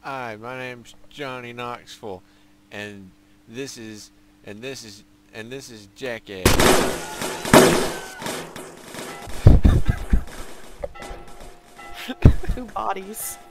Hi, my name's Johnny Knoxville, and this is Jackass. Two bodies.